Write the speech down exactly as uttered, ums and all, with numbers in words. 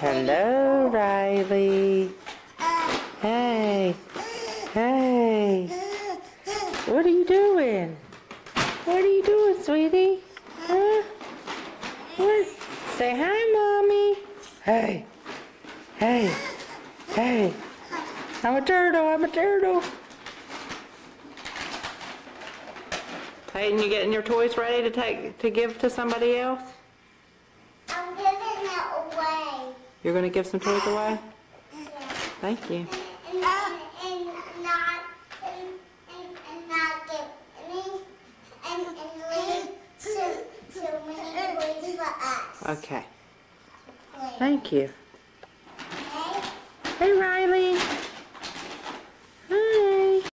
Hello, Riley. Hey. Hey. What are you doing? What are you doing, sweetie? Huh? What? Say hi, Mommy. Hey. Hey. Hey. I'm a turtle. I'm a turtle. Peyton, you getting your toys ready to take to give to somebody else? I'm giving it away. You're going to give some toys away? Yeah. Thank you. And, and, and not and, and, and not give any and, and leave so, so many toys for us. Okay. Thank you.